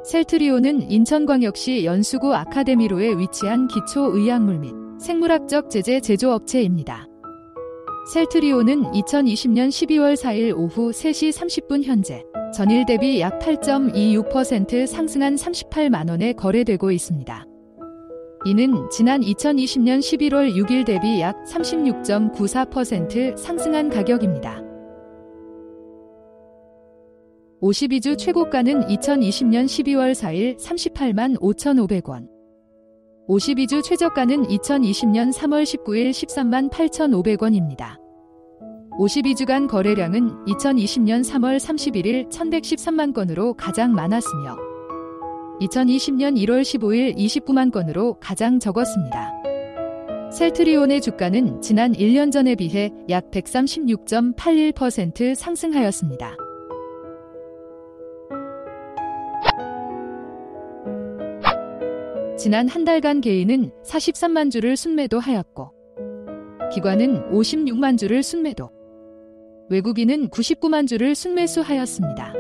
셀트리온은 인천광역시 연수구 아카데미로에 위치한 기초의약물 및 생물학적 제재 제조업체입니다. 셀트리온은 2020년 12월 4일 오후 3시 30분 현재 전일 대비 약 8.26% 상승한 38만원에 거래되고 있습니다. 이는 지난 2020년 11월 6일 대비 약 36.94% 상승한 가격입니다. 52주 최고가는 2020년 12월 4일 38만 5,500원. 52주 최저가는 2020년 3월 19일 13만 8,500원입니다. 52주간 거래량은 2020년 3월 31일 1,113만 건으로 가장 많았으며 2020년 1월 15일 29만 건으로 가장 적었습니다. 셀트리온의 주가는 지난 1년 전에 비해 약 136.81% 상승하였습니다. 지난 한 달간 개인은 43만 주를 순매도하였고 기관은 56만 주를 순매도, 외국인은 99만 주를 순매수하였습니다.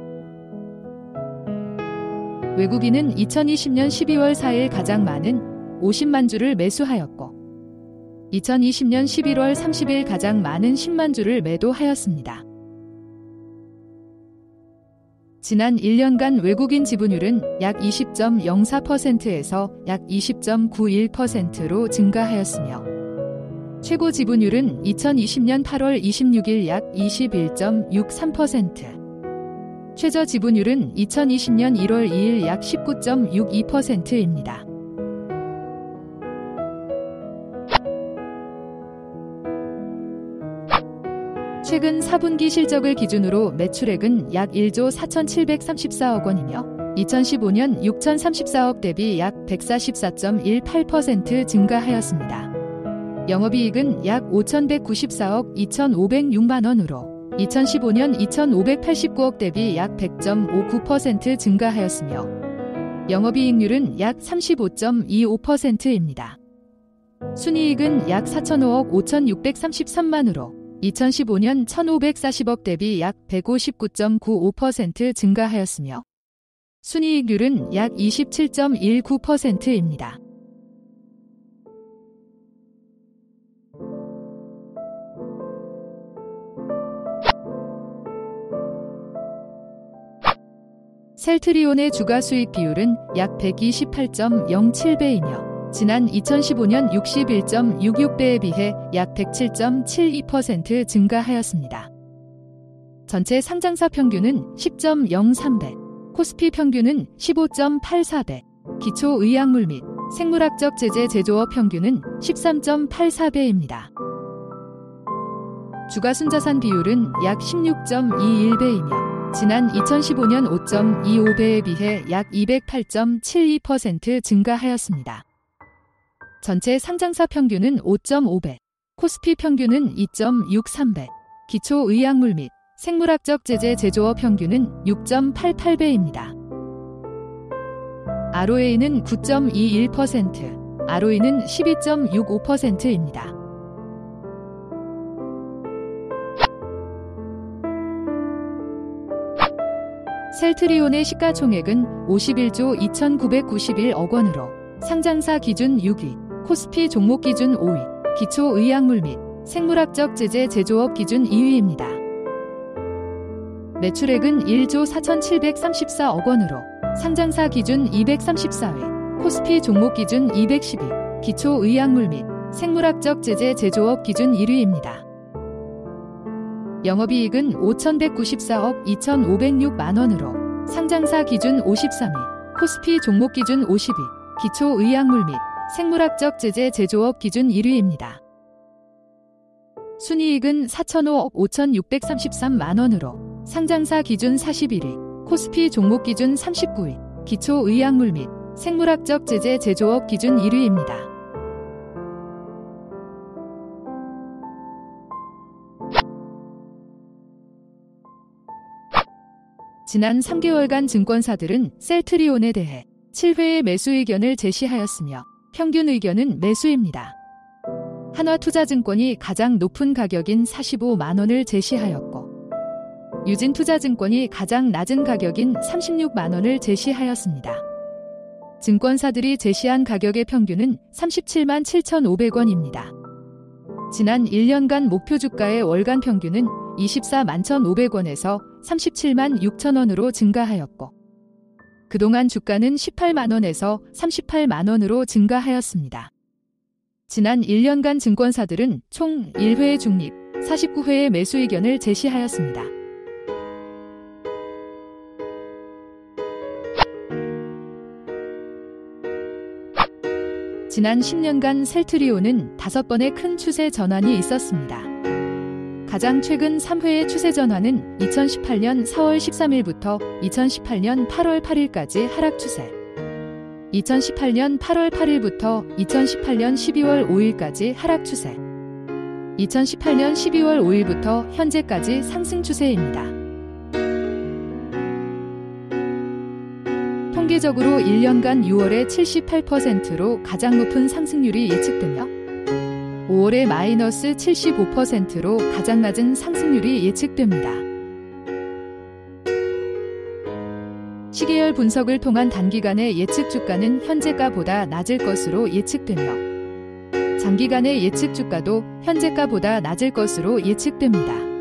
외국인은 2020년 12월 4일 가장 많은 50만 주를 매수하였고 2020년 11월 30일 가장 많은 10만 주를 매도하였습니다. 지난 1년간 외국인 지분율은 약 20.04%에서 약 20.91%로 증가하였으며 최고 지분율은 2020년 8월 26일 약 21.63%, 최저 지분율은 2020년 1월 2일 약 19.62%입니다. 최근 4분기 실적을 기준으로 매출액은 약 1조 4,734억 원이며 2015년 6,034억 대비 약 144.18% 증가하였습니다. 영업이익은 약 5,194억 2,506만 원으로 2015년 2,589억 대비 약 100.59% 증가하였으며 영업이익률은 약 35.25%입니다. 순이익은 약 4,005억 5,633만으로 2015년 1,540억 대비 약 159.95% 증가하였으며 순이익률은 약 27.19%입니다. 셀트리온의 주가 수익 비율은 약 128.07배이며 지난 2015년 61.66배에 비해 약 107.72% 증가하였습니다. 전체 상장사 평균은 10.03배, 코스피 평균은 15.84배, 기초의약물 및 생물학적 제재 제조업 평균은 13.84배입니다. 주가순자산 비율은 약 16.21배이며 지난 2015년 5.25배에 비해 약 208.72% 증가하였습니다. 전체 상장사 평균은 5.5배, 코스피 평균은 2.63배, 기초의약물 및 생물학적 제재 제조업 평균은 6.88배입니다. ROA는 9.21%, ROE는 12.65%입니다. 셀트리온의 시가총액은 51조 2,991억 원으로 상장사 기준 6위, 코스피 종목 기준 5위, 기초의약물 및 생물학적 제재 제조업 기준 2위입니다. 매출액은 1조 4,734억 원으로 상장사 기준 234위, 코스피 종목 기준 210위, 기초의약물 및 생물학적 제재 제조업 기준 1위입니다. 영업이익은 5,194억 2,506만 원으로 상장사 기준 53위, 코스피 종목 기준 50위, 기초의약물 및 생물학적 제재 제조업 기준 1위입니다. 순이익은 4,005억 5,633만 원으로 상장사 기준 41위, 코스피 종목 기준 39위, 기초의약물 및 생물학적 제재 제조업 기준 1위입니다. 지난 3개월간 증권사들은 셀트리온에 대해 7회의 매수 의견을 제시하였으며 평균 의견은 매수입니다. 한화투자증권이 가장 높은 가격인 45만 원을 제시하였고 유진투자증권이 가장 낮은 가격인 36만 원을 제시하였습니다. 증권사들이 제시한 가격의 평균은 37만 7,500원입니다. 지난 1년간 목표 주가의 월간 평균은 24만 1,500원에서 37만 6천 원으로 증가하였고, 그동안 주가는 18만 원에서 38만 원으로 증가하였습니다. 지난 1년간 증권사들은 총 1회 중립, 49회의 매수 의견을 제시하였습니다. 지난 10년간 셀트리온은 5번의 큰 추세 전환이 있었습니다. 가장 최근 3회의 추세 전환은 2018년 4월 13일부터 2018년 8월 8일까지 하락 추세, 2018년 8월 8일부터 2018년 12월 5일까지 하락 추세, 2018년 12월 5일부터 현재까지 상승 추세입니다. 통계적으로 1년간 6월에 78%로 가장 높은 상승률이 예측되며 5월에 마이너스 75%로 가장 낮은 상승률이 예측됩니다. 시계열 분석을 통한 단기간의 예측 주가는 현재가보다 낮을 것으로 예측되며 장기간의 예측 주가도 현재가보다 낮을 것으로 예측됩니다.